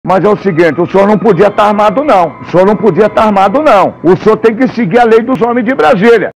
Mas é o seguinte, o senhor não podia estar armado não. O senhor não podia estar armado não. O senhor tem que seguir a lei dos homens de Brasília.